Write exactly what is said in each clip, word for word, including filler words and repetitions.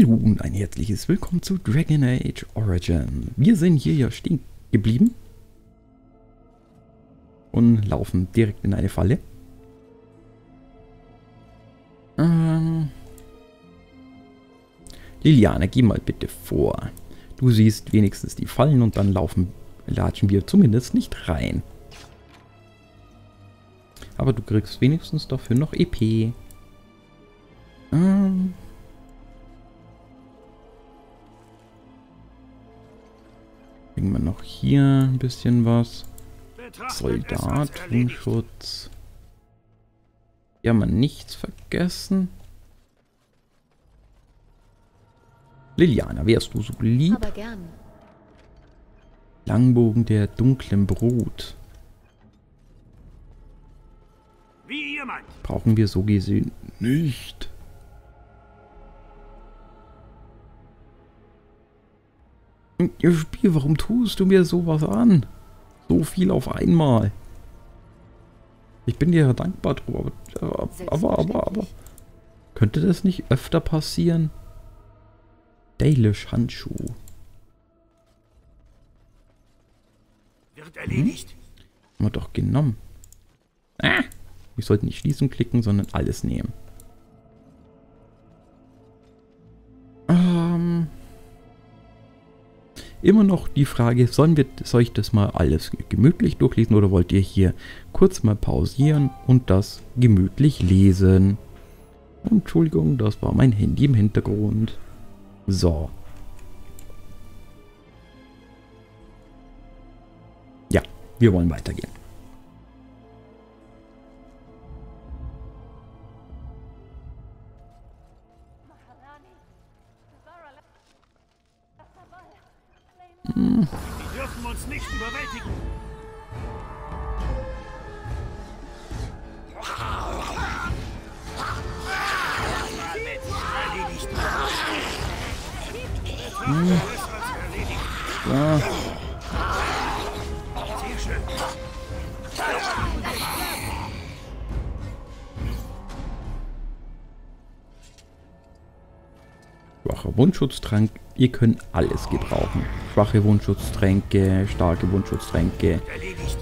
Hallo und ein herzliches Willkommen zu Dragon Age Origin. Wir sind hier ja stehen geblieben und laufen direkt in eine Falle. Ähm Liliana, geh mal bitte vor. Du siehst wenigstens die Fallen und dann laufen, latschen wir zumindest nicht rein. Aber du kriegst wenigstens dafür noch E P. Ähm Kriegen wir noch hier ein bisschen was. Soldat, Wundschutz. Ja, man nichts vergessen. Liliana, wärst du so lieb? Aber gern. Langbogen der dunklen Brut. Wie ihr meint. Brauchen wir so gesehen nicht. Ihr Spiel, warum tust du mir sowas an? So viel auf einmal. Ich bin dir ja dankbar drüber, aber, aber, aber, aber. Könnte das nicht öfter passieren? Dalish Handschuh. Wird erledigt. Hm? Haben wir doch genommen. Ah! Wir sollten nicht schließen klicken, sondern alles nehmen. Ähm... Immer noch die Frage, sollen wir, soll ich das mal alles gemütlich durchlesen oder wollt ihr hier kurz mal pausieren und das gemütlich lesen? Entschuldigung, das war mein Handy im Hintergrund. So. Ja, wir wollen weitergehen. Hm. Die dürfen uns nicht überwältigen. Erledigt. Hm. Ja. Sehr schön. Schwacher Wundschutztrank. Ihr könnt alles gebrauchen. Schwache Wundschutztränke, starke Wundschutztränke. Erledigt.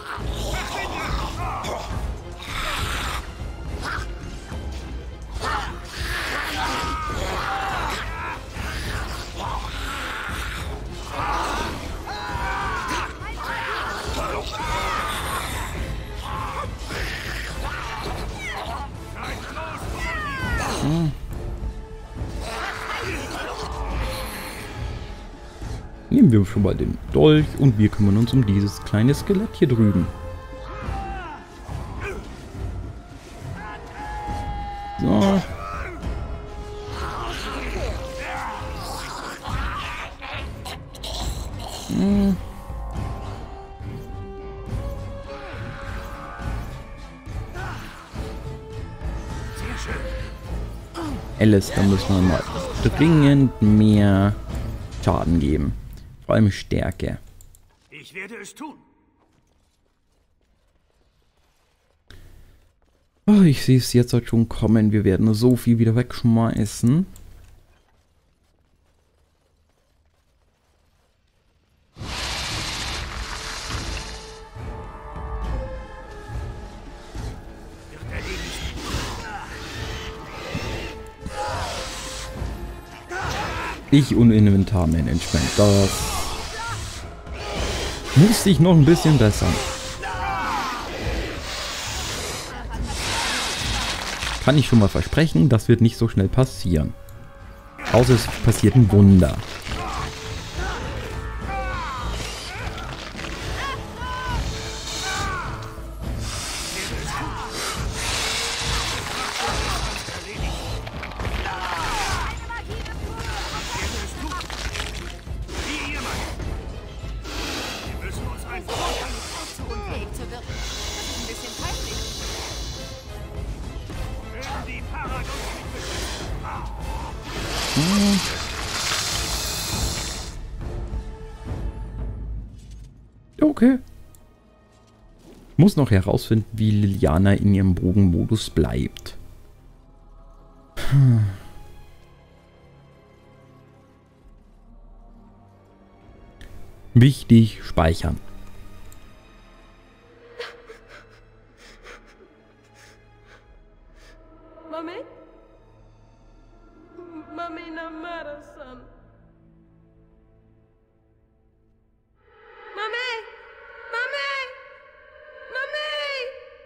Hm. Nehmen wir schon mal den Dolch und wir kümmern uns um dieses kleine Skelett hier drüben. So. Hm. Alice, da müssen wir mal dringend mehr Schaden geben. Vor allem Stärke. Ich werde es tun. Oh, ich sehe es jetzt halt schon kommen. Wir werden so viel wieder wegschmeißen. Ich und Inventarmanagement, das muss ich noch ein bisschen bessern. Kann ich schon mal versprechen, das wird nicht so schnell passieren. Außer es passiert ein Wunder. Okay. Ich muss noch herausfinden, wie Liliana in ihrem Bogenmodus bleibt. Hm. Wichtig, speichern. Mami? Mami Namara-san. Mami! Mami! Mami!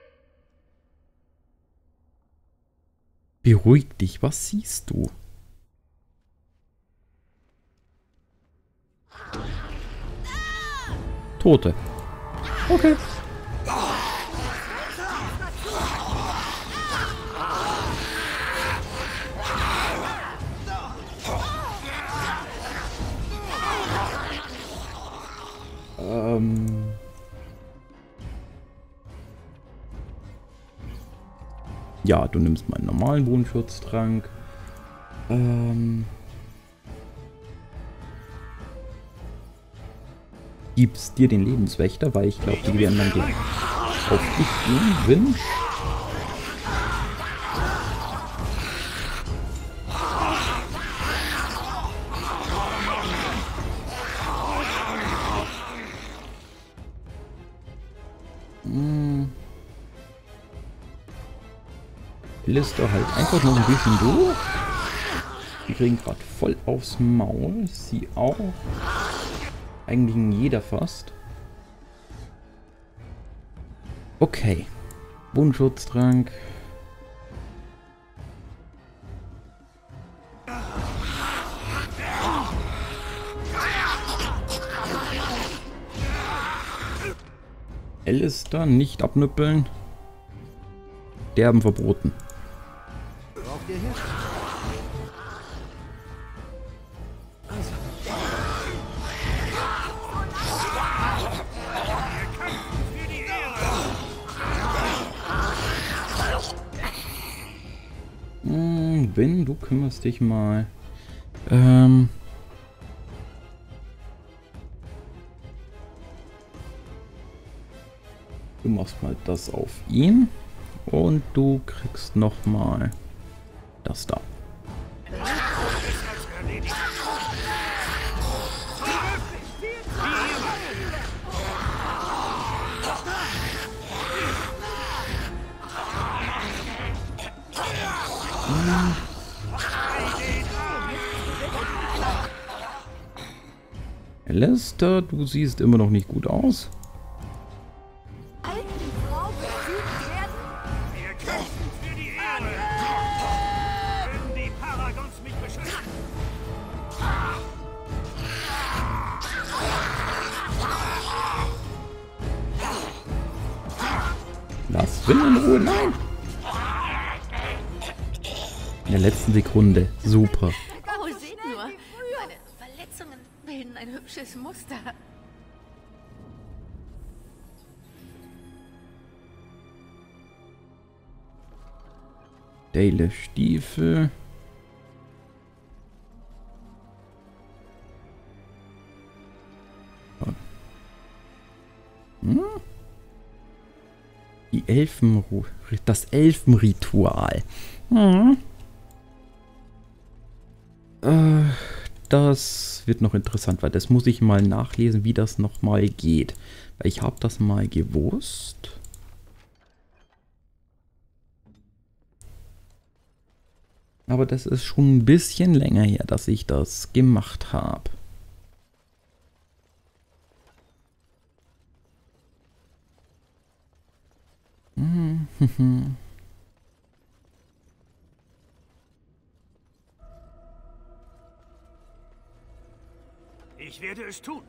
Beruhig dich, was siehst du? Tote. Okay. Ähm. Ja, du nimmst meinen normalen Bodenschutztrank. Ähm. Gibst dir den Lebenswächter, weil ich glaube, die werden dann gehen. Auf dich gehen, Win. Hm. Lister halt einfach noch ein bisschen durch. Die kriegen gerade voll aufs Maul. Sie auch. Eigentlich in jeder fast. Okay. Wundschutztrank. Alistair nicht abnüppeln. Sterben verboten. Braucht ihr Hilfe? Hm, Ben, du kümmerst dich mal. Ähm. Du machst mal das auf ihn. Und du kriegst noch mal das da. Hm. Alistair, du siehst immer noch nicht gut aus. Wir kämpfen für die Ehre. Können die Paragons mich beschützen? Lass Finn in Ruhe, nein! In der letzten Sekunde, super. Oh, seht nur, meine Verletzungen bilden ein hübsches Muster. Dale Stiefel. Hm? Die Elfen, das Elfenritual. Hm. Äh, das wird noch interessant, weil das muss ich mal nachlesen, wie das nochmal geht. Weil ich habe das mal gewusst. Aber das ist schon ein bisschen länger her, dass ich das gemacht habe. Mhm. Ich werde es tun.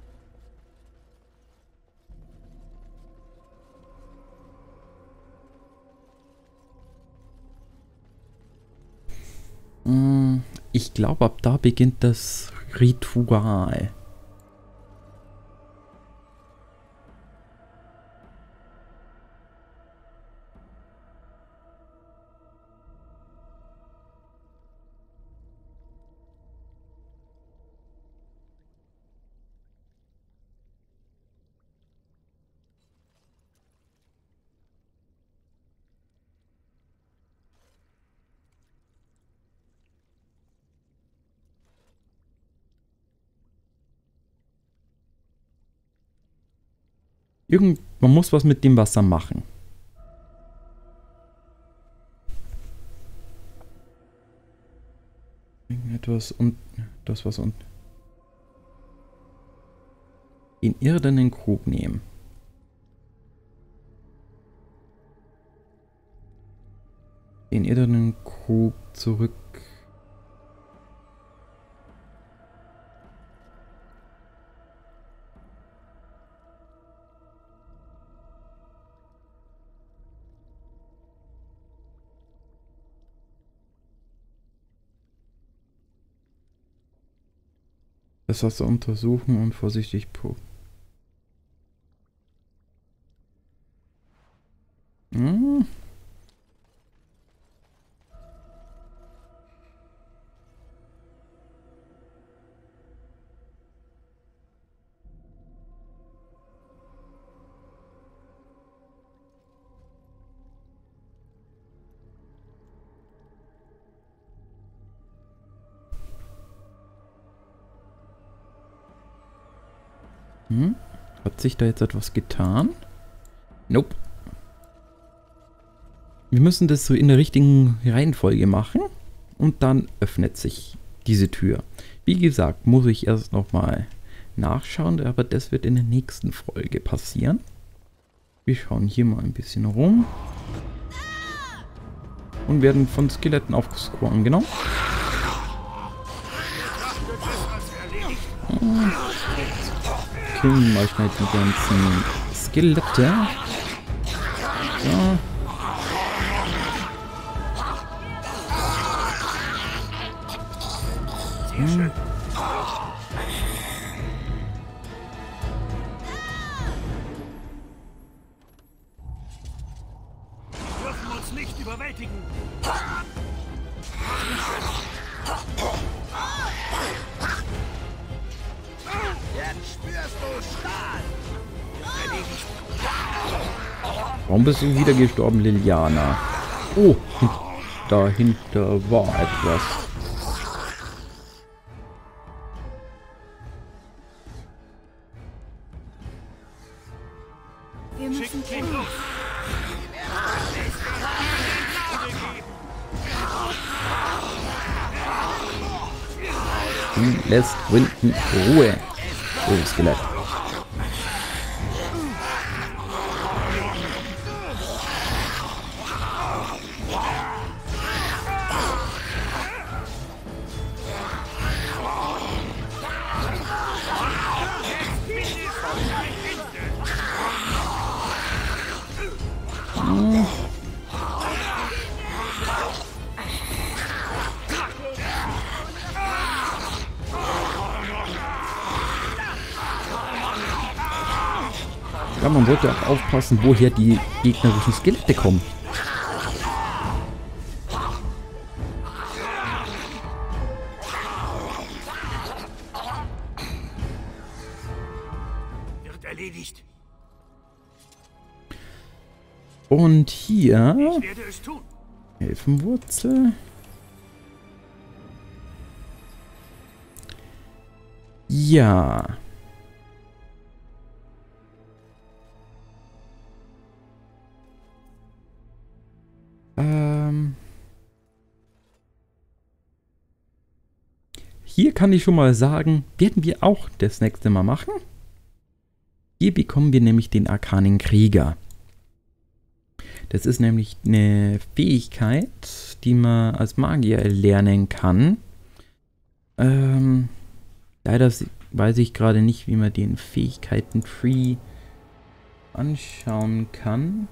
Ich glaube, ab da beginnt das Ritual. Irgend, man muss was mit dem Wasser machen. Etwas und das was und den irdenen Krug nehmen. Den irdenen Krug zurück. Das Wasser untersuchen und vorsichtig pro. Hm. Hm? Hat sich da jetzt etwas getan? Nope. Wir müssen das so in der richtigen Reihenfolge machen und dann öffnet sich diese Tür. Wie gesagt, muss ich erst nochmal nachschauen, aber das wird in der nächsten Folge passieren. Wir schauen hier mal ein bisschen rum und werden von Skeletten aufgescoren, genau. Killen mal schnell die ganzen Skelette. So. Hm. Wir dürfen uns nicht überwältigen. Jetzt spürst du Stahl. Warum bist du wieder gestorben, Liliana? Oh, dahinter war etwas. Wir müssen Schicken ihn los. Du lässt Winden Ruhe. Oh, Skelett. Hm. Ja, man sollte auch aufpassen, woher die gegnerischen Skelette kommen. Wird erledigt. Und hier Ich werde es tun. Elfenwurzel. Ja. Ähm. Hier kann ich schon mal sagen, werden wir auch das nächste Mal machen. Hier bekommen wir nämlich den arkanen Krieger. Das ist nämlich eine Fähigkeit, die man als Magier erlernen kann. Ähm, leider weiß ich gerade nicht, wie man den Fähigkeiten-Tree anschauen kann.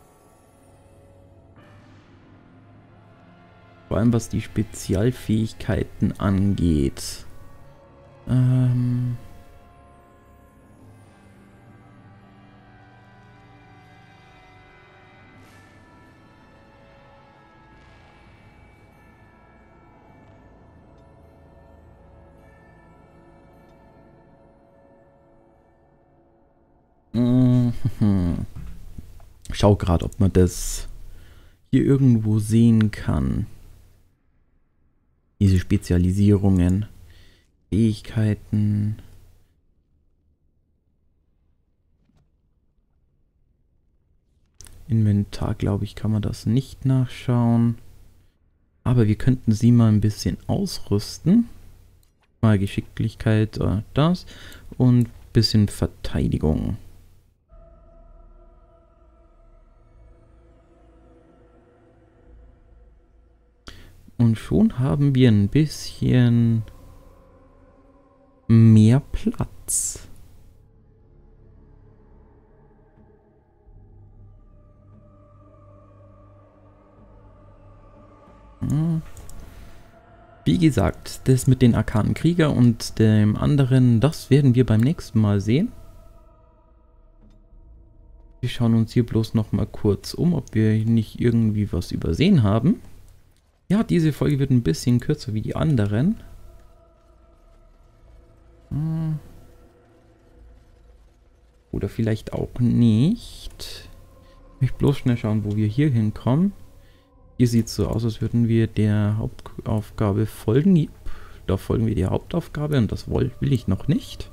Vor allem was die Spezialfähigkeiten angeht. Ähm... Schau gerade, ob man das hier irgendwo sehen kann. Diese Spezialisierungen, Fähigkeiten. Inventar, glaube ich, kann man das nicht nachschauen. Aber wir könnten sie mal ein bisschen ausrüsten. Mal Geschicklichkeit, äh, das. Und ein bisschen Verteidigung. Und schon haben wir ein bisschen mehr Platz. Wie gesagt, das mit den arkanen Krieger und dem anderen, das werden wir beim nächsten Mal sehen. Wir schauen uns hier bloß noch mal kurz um, ob wir nicht irgendwie was übersehen haben. Ja, diese Folge wird ein bisschen kürzer wie die anderen. Oder vielleicht auch nicht. Ich möchte bloß schnell schauen, wo wir hier hinkommen. Hier sieht es so aus, als würden wir der Hauptaufgabe folgen. Da folgen wir der Hauptaufgabe und das will ich noch nicht.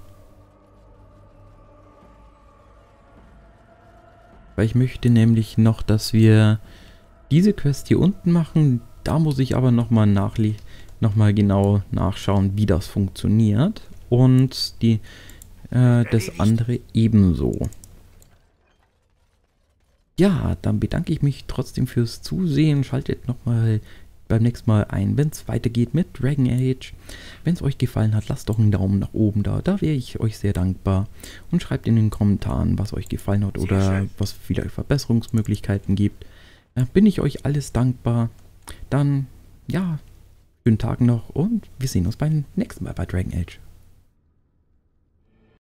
Weil ich möchte nämlich noch, dass wir diese Quest hier unten machen. Da muss ich aber nochmal noch mal genau nachschauen, wie das funktioniert. Und die, äh, das andere ebenso. Ja, dann bedanke ich mich trotzdem fürs Zusehen. Schaltet nochmal beim nächsten Mal ein, wenn es weitergeht mit Dragon Age. Wenn es euch gefallen hat, lasst doch einen Daumen nach oben da. Da wäre ich euch sehr dankbar. Und schreibt in den Kommentaren, was euch gefallen hat oder was vielleicht Verbesserungsmöglichkeiten gibt. Da bin ich euch alles dankbar. Dann, ja, schönen Tag noch und wir sehen uns beim nächsten Mal bei Dragon Age.